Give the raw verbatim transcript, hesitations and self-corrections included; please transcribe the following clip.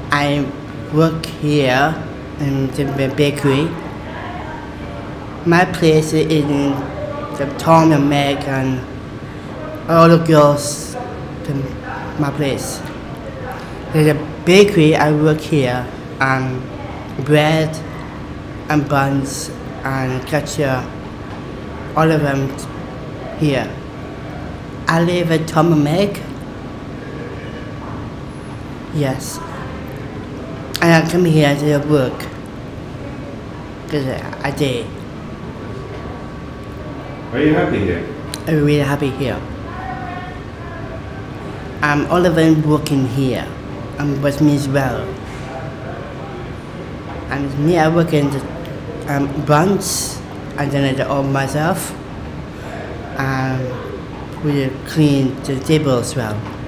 I work here in the bakery. My place is in the Tom and Meg and all the girls to my place. There's a bakery, I work here, and bread and buns and cashier, all of them here. I live at Tom and Meg. Yes. And I come here to work because I did. Are you happy here? I'm really happy here. Um, all of them working here, and with me as well. And me, I work in the um, brunch, and then I do all myself. And we clean the table as well.